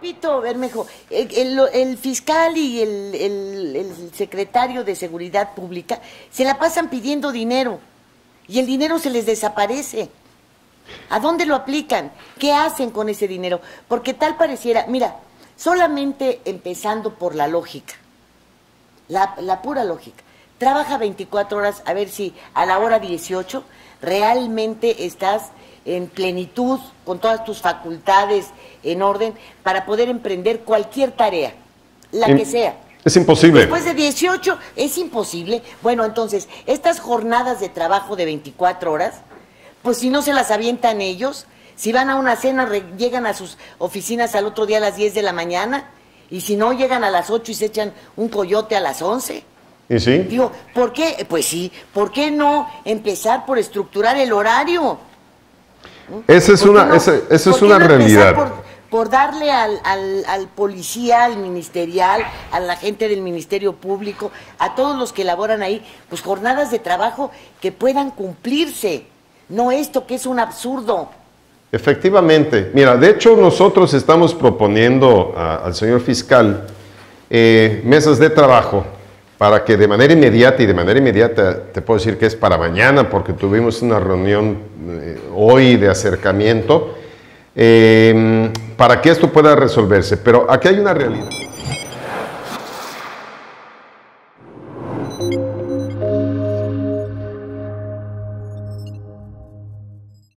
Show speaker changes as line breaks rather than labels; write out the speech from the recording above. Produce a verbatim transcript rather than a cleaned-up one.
repito, Bermejo, el, el, el fiscal y el, el, el secretario de Seguridad Pública se la pasan pidiendo dinero y el dinero se les desaparece. ¿A dónde lo aplican? ¿Qué hacen con ese dinero? Porque tal pareciera, mira, solamente empezando por la lógica, la, la pura lógica, trabaja veinticuatro horas, a ver si a la hora dieciocho realmente estás en plenitud, con todas tus facultades en orden, para poder emprender cualquier tarea, la que sea.
Es imposible.
Después de dieciocho, es imposible. Bueno, entonces, estas jornadas de trabajo de veinticuatro horas, pues si no se las avientan ellos, si van a una cena, re, llegan a sus oficinas al otro día a las diez de la mañana, y si no, llegan a las ocho y se echan un coyote a las once.
¿Y sí?
Digo, ¿por qué? Pues sí, ¿por qué no empezar por estructurar el horario?
Esa es una, no, esa, esa es una no realidad.
Por, por darle al, al, al policía, al ministerial, a la gente del Ministerio Público, a todos los que laboran ahí, pues jornadas de trabajo que puedan cumplirse, no esto que es un absurdo.
Efectivamente. Mira, de hecho nosotros estamos proponiendo a, al señor fiscal eh, mesas de trabajo para que de manera inmediata, y de manera inmediata te puedo decir que es para mañana, porque tuvimos una reunión eh, hoy de acercamiento, eh, para que esto pueda resolverse. Pero aquí hay una realidad.